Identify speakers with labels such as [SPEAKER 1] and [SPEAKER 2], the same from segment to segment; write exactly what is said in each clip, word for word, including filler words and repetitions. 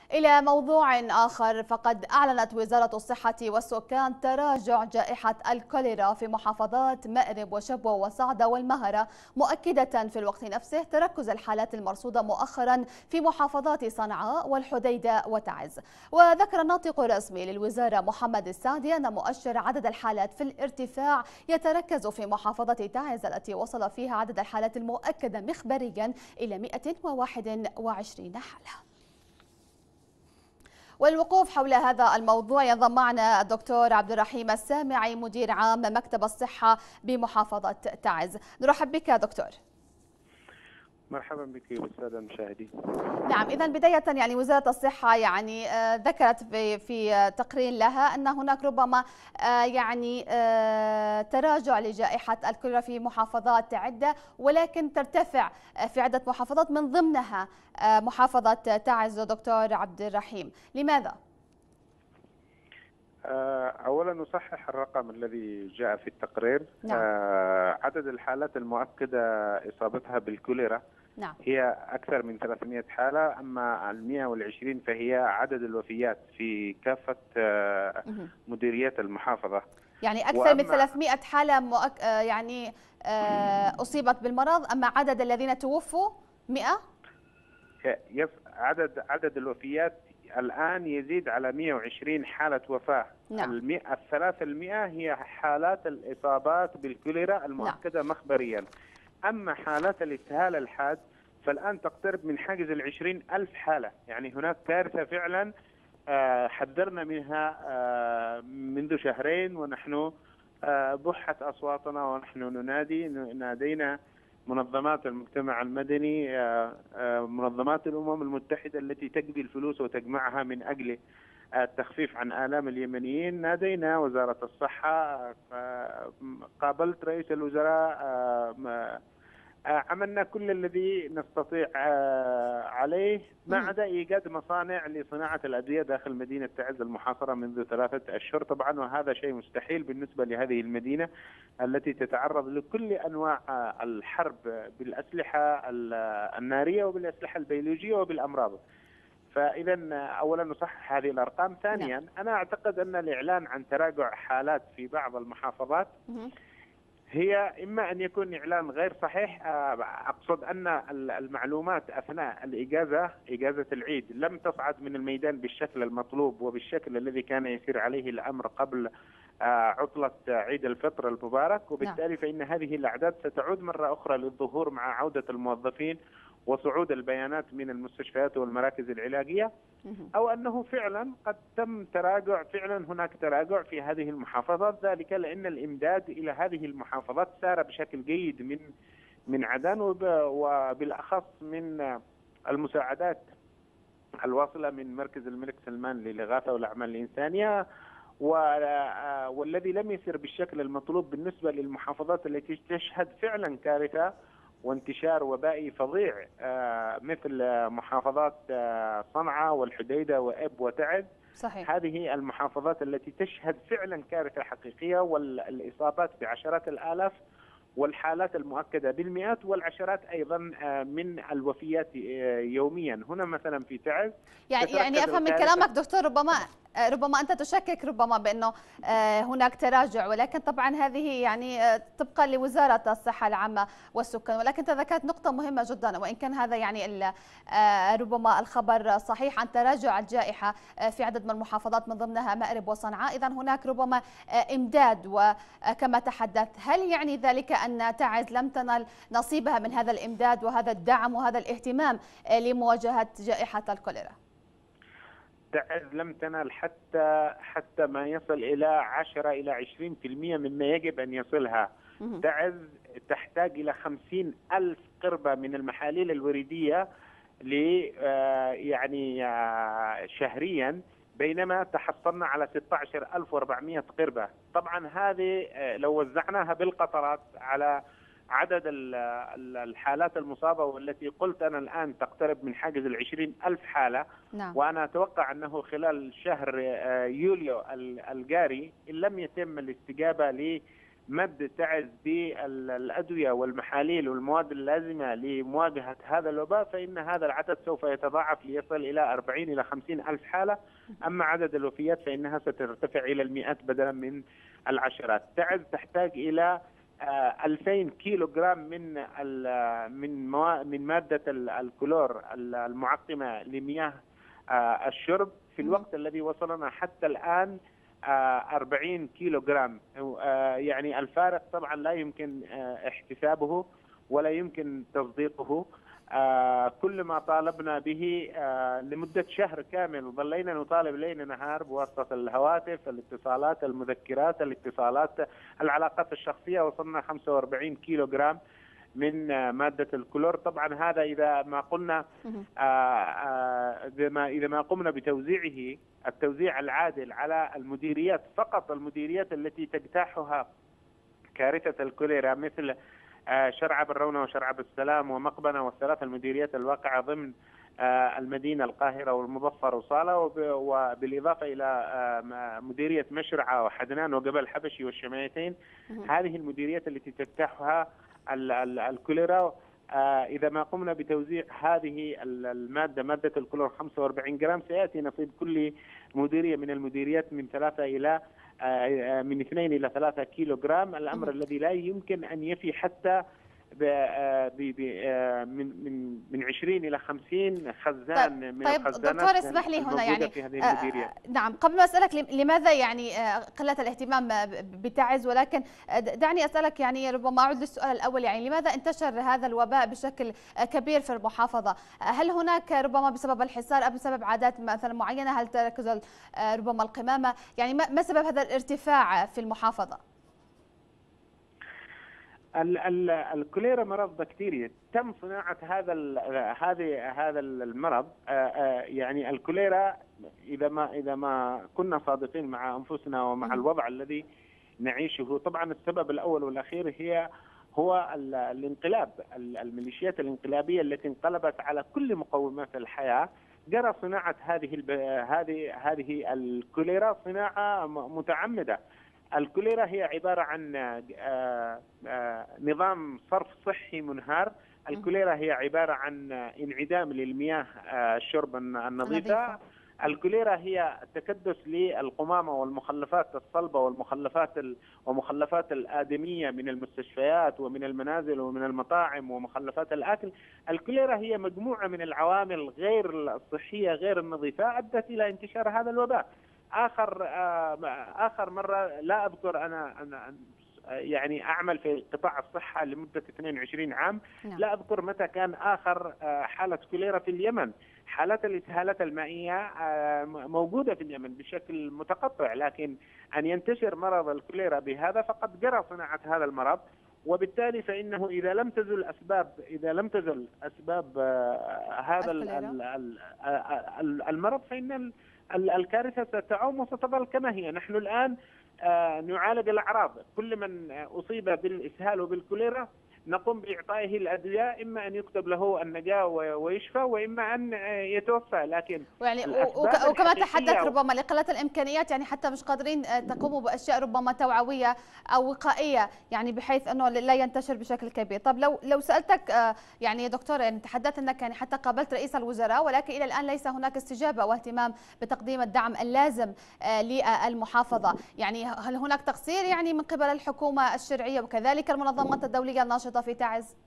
[SPEAKER 1] إلى موضوع آخر، فقد أعلنت وزارة الصحة والسكان تراجع جائحة الكوليرا في محافظات مأرب وشبوة وصعدة والمهرة، مؤكدة في الوقت نفسه تركز الحالات المرصودة مؤخرا في محافظات صنعاء والحديدة وتعز. وذكر الناطق الرسمي للوزارة محمد السعدي أن مؤشر عدد الحالات في الارتفاع يتركز في محافظة تعز التي وصل فيها عدد الحالات المؤكدة مخبريا إلى مئة وواحد وعشرين حالة. والوقوف حول هذا الموضوع ينضم معنا الدكتور عبد الرحيم السامعي مدير عام مكتب الصحة بمحافظة تعز. نرحب بك دكتور.
[SPEAKER 2] مرحبا بك والسادة المشاهدين.
[SPEAKER 1] نعم، إذا بداية يعني وزارة الصحة يعني آه ذكرت في في تقرير لها أن هناك ربما آه يعني آه تراجع لجائحة الكوليرا في محافظات عدة، ولكن ترتفع في عدة محافظات من ضمنها آه محافظة تعز. دكتور عبد الرحيم، لماذا؟
[SPEAKER 2] أولا نصحح الرقم الذي جاء في التقرير.
[SPEAKER 1] نعم.
[SPEAKER 2] عدد الحالات المؤكدة إصابتها بالكوليرا
[SPEAKER 1] نعم.
[SPEAKER 2] هي أكثر من ثلاثمئة حالة، أما المئة والعشرين فهي عدد الوفيات في كافة مديريات المحافظة.
[SPEAKER 1] يعني أكثر من ثلاثمئة حالة مؤك... يعني أصيبت بالمرض، أما عدد الذين توفوا مئة؟
[SPEAKER 2] عدد عدد الوفيات الآن يزيد على مئة وعشرين حالة وفاة.
[SPEAKER 1] نعم.
[SPEAKER 2] المئة الثلاثمئة هي حالات الإصابات بالكوليرا المؤكدة. نعم. مخبريا. أما حالات الإسهال الحاد فالآن تقترب من حاجز العشرين ألف حالة، يعني هناك كارثة فعلا حذرنا منها منذ شهرين، ونحن بحت أصواتنا ونحن ننادي نادينا منظمات المجتمع المدني، منظمات الأمم المتحدة التي تجبي الفلوس وتجمعها من أجل التخفيف عن آلام اليمنيين. نادينا وزارة الصحة، قابلت رئيس الوزراء، عملنا كل الذي نستطيع عليه ما عدا إيجاد مصانع لصناعة الأدوية داخل مدينة تعز المحاصرة منذ ثلاثة أشهر طبعا، وهذا شيء مستحيل بالنسبة لهذه المدينة التي تتعرض لكل أنواع الحرب بالأسلحة النارية وبالأسلحة البيولوجية وبالأمراض. فإذا أولا نصحح هذه الأرقام. ثانيا أنا أعتقد أن الإعلان عن تراجع حالات في بعض المحافظات هي إما أن يكون إعلان غير صحيح. أقصد أن المعلومات أثناء الإجازة إجازة العيد لم تصعد من الميدان بالشكل المطلوب وبالشكل الذي كان يسير عليه الأمر قبل عطلة عيد الفطر المبارك، وبالتالي فإن هذه الأعداد ستعود مرة أخرى للظهور مع عودة الموظفين وصعود البيانات من المستشفيات والمراكز العلاجية، أو أنه فعلا قد تم تراجع، فعلا هناك تراجع في هذه المحافظات، ذلك لأن الإمداد إلى هذه المحافظات سار بشكل جيد من من عدن، وبالأخص من المساعدات الواصلة من مركز الملك سلمان للإغاثة والأعمال الإنسانية، والذي لم يسر بالشكل المطلوب بالنسبة للمحافظات التي تشهد فعلا كارثة وانتشار وبائي فظيع مثل محافظات صنعاء والحديدة وإب وتعز.
[SPEAKER 1] صحيح.
[SPEAKER 2] هذه المحافظات التي تشهد فعلا كارثة حقيقية، والإصابات بعشرات الآلاف والحالات المؤكدة بالمئات والعشرات أيضا من الوفيات يوميا. هنا مثلا في تعز
[SPEAKER 1] يعني يعني أفهم من كلامك دكتور ربما ربما أنت تشكك ربما بأنه هناك تراجع، ولكن طبعا هذه يعني طبقا لوزارة الصحة العامة والسكان. ولكن أنت ذكرت نقطة مهمة جدا، وإن كان هذا يعني ربما الخبر صحيح عن تراجع الجائحة في عدد من المحافظات من ضمنها مأرب وصنعاء، إذا هناك ربما إمداد وكما تحدث. هل يعني ذلك أن تعز لم تنل نصيبها من هذا الإمداد وهذا الدعم وهذا الاهتمام لمواجهة جائحة الكوليرا؟
[SPEAKER 2] تعز لم تنال حتى حتى ما يصل إلى عشرة إلى عشرين بالمئة مما يجب أن يصلها. تعز تحتاج إلى خمسين ألف قربة من المحاليل الوريدية ل يعني شهريا، بينما تحصلنا على ستة عشر ألف وأربعمئة قربة. طبعا هذه لو وزعناها بالقطرات على عدد الحالات المصابة، والتي قلت أنا الآن تقترب من حاجز العشرين ألف حالة.
[SPEAKER 1] نعم.
[SPEAKER 2] وأنا أتوقع أنه خلال شهر يوليو الجاري إن لم يتم الاستجابة مد تعز بالأدوية والمحاليل والمواد اللازمة لمواجهة هذا الوباء، فإن هذا العدد سوف يتضاعف ليصل إلى أربعين إلى خمسين ألف حالة. أما عدد الوفيات فإنها سترتفع إلى المئات بدلا من العشرات. تعز تحتاج إلى ألفين كيلو جرام من من من مادة الكلور المعقمة لمياه الشرب، في الوقت الذي وصلنا حتى الآن أربعين كيلو جرام. يعني الفارق طبعا لا يمكن احتسابه ولا يمكن تصديقه. كل ما طالبنا به لمدة شهر كامل ظلينا نطالب ليل نهار بواسطة الهواتف، الاتصالات، المذكرات، الاتصالات، العلاقات الشخصية، وصلنا خمسة وأربعين كيلو جرام من مادة الكلور. طبعا هذا إذا ما قلنا إذا ما إذا ما قمنا بتوزيعه التوزيع العادل على المديريات، فقط المديريات التي تجتاحها كارثة الكوليرا مثل شرع بالرونة وشرع بالسلام ومقبنة والثلاث المديريات الواقعة ضمن المدينة القاهرة والمظفر وصالة، وبالإضافة إلى مديرية مشرعة وحدنان وجبل حبشي والشمايتين. هذه المديريات التي تجتاحها الكوليرا إذا ما قمنا بتوزيع هذه المادة مادة الكلور خمسة وأربعين جرام، سيأتي نصيب كل مديرية من المديريات من ثلاثة إلى من اثنين إلى ثلاثة كيلو جرام، الأمر الذي لا يمكن أن يفي حتى ب من من من عشرين إلى خمسين خزان.
[SPEAKER 1] طيب
[SPEAKER 2] من
[SPEAKER 1] طيب
[SPEAKER 2] الخزانات
[SPEAKER 1] دكتور اسمح لي هنا يعني
[SPEAKER 2] في هذه المديريات.
[SPEAKER 1] آه نعم، قبل ما أسألك لماذا يعني قلة الاهتمام بتعز، ولكن دعني أسألك يعني ربما أعود للسؤال الأول، يعني لماذا انتشر هذا الوباء بشكل كبير في المحافظة؟ هل هناك ربما بسبب الحصار أم بسبب عادات مثلا معينة؟ هل تركز ربما القمامة؟ يعني ما سبب هذا الارتفاع في المحافظة؟
[SPEAKER 2] الكوليرا مرض بكتيري، تم صناعة هذا هذه هذا المرض. يعني الكوليرا إذا ما إذا ما كنا صادقين مع أنفسنا ومع الوضع الذي نعيشه، طبعا السبب الأول والأخير هي هو الانقلاب، الميليشيات الانقلابية التي انقلبت على كل مقومات الحياة. جرى صناعة هذه هذه هذه الكوليرا صناعة متعمدة. الكوليرا هي عبارة عن نظام صرف صحي منهار. الكوليرا هي عبارة عن انعدام للمياه الشرب النظيفة. الكوليرا هي تكدس للقمامة والمخلفات الصلبة والمخلفات ومخلفات الآدمية من المستشفيات ومن المنازل ومن المطاعم ومخلفات الأكل. الكوليرا هي مجموعة من العوامل غير الصحية غير النظيفة أدت إلى انتشار هذا الوباء. آخر آخر مرة لا أذكر، أنا أنا يعني أعمل في قطاع الصحة لمدة اثنين وعشرين عام، لا أذكر متى كان آخر حالة كوليرا في اليمن. حالات الإسهالات المائية موجودة في اليمن بشكل متقطع، لكن أن ينتشر مرض الكوليرا بهذا فقد جرى صناعة هذا المرض، وبالتالي فإنه إذا لم تزل أسباب إذا لم تزل أسباب هذا المرض فإن الكارثة ستعم وستظل كما هي. نحن الآن نعالج الأعراض، كل من أصيب بالإسهال وبالكوليرا نقوم بإعطائه الأدوية، إما أن يكتب له النجاة ويشفى وإما أن يتوفى. لكن
[SPEAKER 1] يعني وكما تحدث ربما لقلة الإمكانيات، يعني حتى مش قادرين تقوموا بأشياء ربما توعوية أو وقائية، يعني بحيث أنه لا ينتشر بشكل كبير. طب لو لو سألتك يعني دكتور، يعني تحدثت أنك يعني حتى قابلت رئيس الوزراء، ولكن إلى الآن ليس هناك استجابة واهتمام بتقديم الدعم اللازم للمحافظة. يعني هل هناك تقصير يعني من قبل الحكومة الشرعية وكذلك المنظمات الدولية الناشطة في تعز؟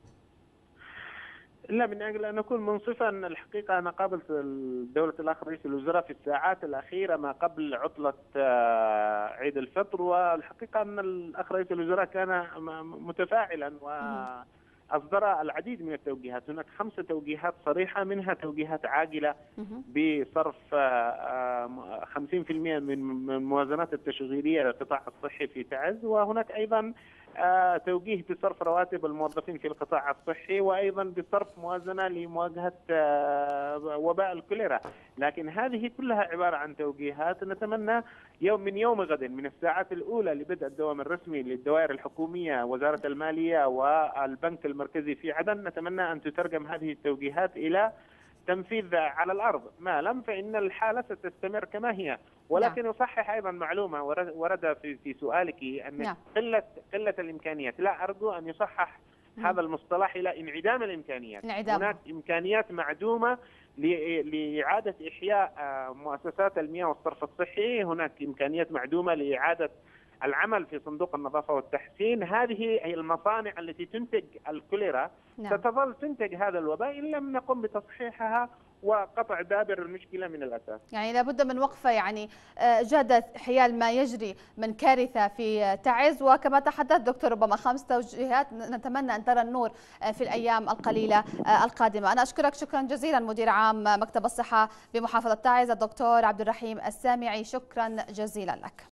[SPEAKER 2] لا، من أجل أن أكون منصفا، الحقيقة أنا قابلت دولة الأخ رئيس الوزراء في الساعات الأخيرة ما قبل عطلة عيد الفطر، والحقيقة أن الأخ رئيس الوزراء كان متفاعلا وأصدر العديد من التوجيهات. هناك خمسة توجيهات صريحة، منها توجيهات عاجلة بصرف خمسين بالمئة من الموازنات التشغيلية للقطاع الصحي في تعز، وهناك أيضا توجيه بصرف رواتب الموظفين في القطاع الصحي، وأيضا بصرف موازنة لمواجهة وباء الكوليرا. لكن هذه كلها عبارة عن توجيهات. نتمنى يوم من يوم غد من الساعات الأولى لبدء الدوام الرسمي للدوائر الحكومية، وزارة المالية والبنك المركزي في عدن، نتمنى أن تترجم هذه التوجيهات إلى تنفيذ على الأرض، ما لم فإن الحالة ستستمر كما هي. ولكن نعم. أصحح أيضا معلومة ورد في في سؤالك أن نعم. قلة قلة الإمكانيات، لا، أرجو أن يصحح هذا المصطلح إلى انعدام الإمكانيات.
[SPEAKER 1] انعدام.
[SPEAKER 2] هناك إمكانيات معدومة لإعادة إحياء مؤسسات المياه والصرف الصحي، هناك إمكانيات معدومة لإعادة العمل في صندوق النظافة والتحسين. هذه هي المصانع التي تنتج الكوليرا. نعم. ستظل تنتج هذا الوباء إن لم نقم بتصحيحها وقطع دابر المشكلة من الأساس.
[SPEAKER 1] يعني لابد من وقفة يعني جادة حيال ما يجري من كارثة في تعز. وكما تحدث دكتور ربما خمس توجيهات نتمنى أن ترى النور في الأيام القليلة القادمة. أنا أشكرك شكرا جزيلا مدير عام مكتب الصحة بمحافظة تعز الدكتور عبد الرحيم السامعي، شكرا جزيلا لك.